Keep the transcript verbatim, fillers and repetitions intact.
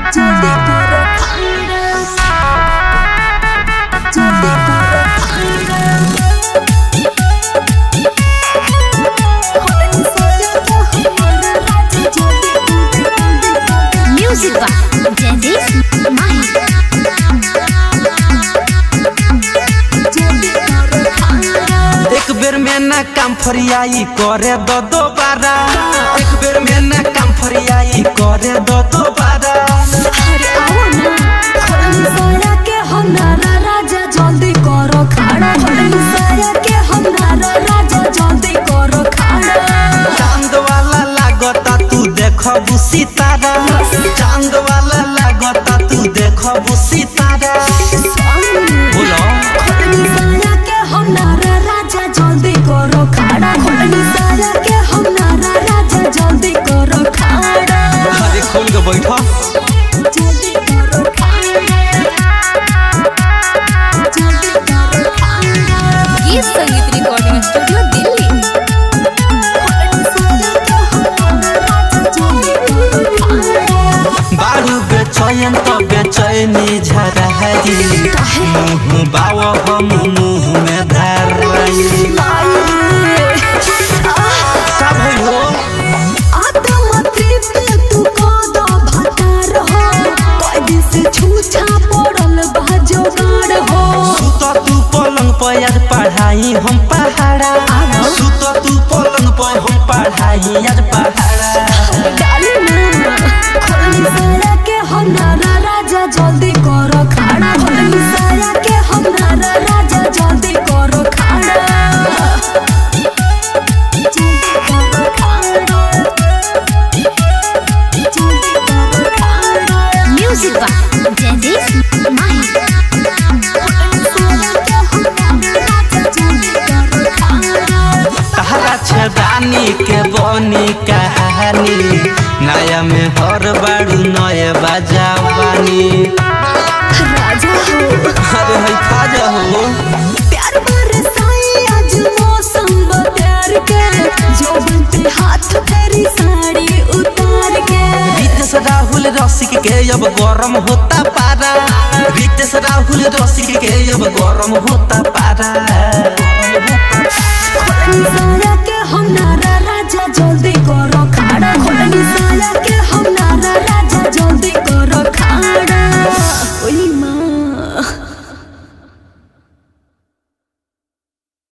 जल्दी करो खाना जल्दी करो खाना म्यूजिक बा जैदिस माही एक बेर में ना काम फरियाई करे दो दोबारा एक बेर में ना काम फरियाई करे दो दोबारा अरे आओ ना सारा के हमारा राजा जल्दी करो खाना सारा के हमारा राजा जल्दी करो खाना चांद वाला लागता तू देखबू सितारा चांद वाला लागता तू देखबू सितारा बोलो सारा के हमारा राजा जल्दी करो खाना सारा के हमारा राजा जल्दी करो खाना अरे खोल के बैठो जल्दी करो खाना जल्दी करो खाना ये संगीत रिकॉर्डिंग स्टूडियो दिल्ली बारू बेचैन तो बेचैनी झरहरी मुँह बाव हम मुँह में धरई सब हो सुत तू पलंग पर आज पढ़ाई हम पहाड़ा सुत तू पलंग पर हम पढ़ाई आज पहाड़ा सारा के हमारा राजा जल्दी करो खाना सारा के हमारा राजा जल्दी करो खाना जल्दी करो खाना जल्दी करो खाना म्यूजिक बा जैदिस माही तहरा छेदानी के बनी कहानी नया में हर बारू नए बजावानी राजा हो अरे है खाजा हो प्यार बरसाई आज मौसम प्यार के जो बनते हाथ तेरी साड़ी उतार के रितेश राहुल रसिक के अब गरम होता पारा रितेश राहुल रसिक के अब गरम होता पारा